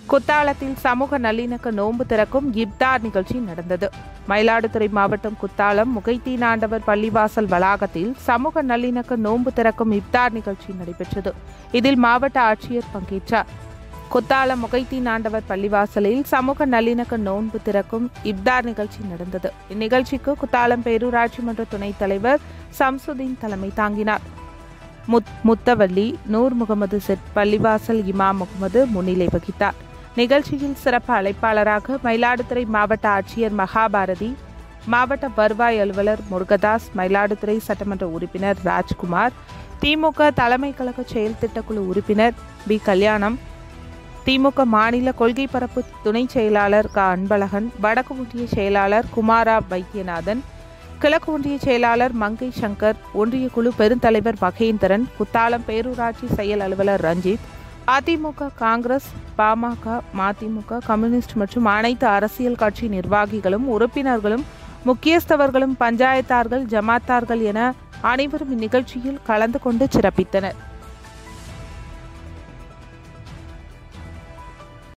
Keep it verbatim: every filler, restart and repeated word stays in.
குத்தாலத்தில் சமூக நல்லிணக்க நோன்பு திறக்கும் இப்தார் நிகழ்ச்சி நடந்தது. மயிலாடுதுறை மாவட்டம் குத்தாலம் முகைத்தீனாண்டவர் பள்ளிவாசல் வளாகத்தில் சமூக நல்லிணக்க நோன்பு திறக்கும் இப்தார் நிகழ்ச்சி நடைபெற்றது. இதில் மாவட்ட ஆட்சியர் பங்கேற்றார். குத்தாலம் முகைத்தீனாண்டவர் பள்ளிவாசலில் சமூக நல்லிணக்க நோன்பு திறக்கும் இப்தார் நிகழ்ச்சி நடந்தது. இந்நிகழ்ச்சிக்கு குத்தாலம் பேரூராட்சி மன்ற துணைத் தலைவர் சம்சுதீன் தலைமை தாங்கினார். முத்தவல்லி நூர் முகமது செட் பள்ளிவாசல் இமாம் முகமது முன்னிலை வகித்தார். நிகழ்ச்சியில் சிறப்பு அழைப்பாளராக மயிலாடுதுறை மாவட்ட ஆட்சியர் மகாபாரதி, மாவட்ட வருவாய் அலுவலர் முருகதாஸ், மயிலாடுதுறை சட்டமன்ற உறுப்பினர் ராஜ்குமார், திமுக தலைமை கழக செயல் திட்டக்குழு உறுப்பினர் பி கல்யாணம், திமுக மாநில கொள்கை பரப்பு துணை செயலாளர் க அன்பழகன், வடக்கு ஒன்றிய செயலாளர் குமாரா வைத்தியநாதன், கிழக்கு ஒன்றிய செயலாளர் மங்கை சங்கர், ஒன்றிய குழு பெருந்தலைவர் மகேந்திரன், குத்தாலம் பேரூராட்சி செயல் அலுவலர் ரஞ்சித், அதிமுக, காங்கிரஸ், பாமக, மதிமுக, கம்யூனிஸ்ட் மற்றும் அனைத்து அரசியல் கட்சி நிர்வாகிகளும் உறுப்பினர்களும் முக்கியஸ்தவர்களும் பஞ்சாயத்தார்கள், ஜமாத்தார்கள் என அனைவரும் இந்நிகழ்ச்சியில் கலந்து கொண்டு சிறப்பித்தனர்.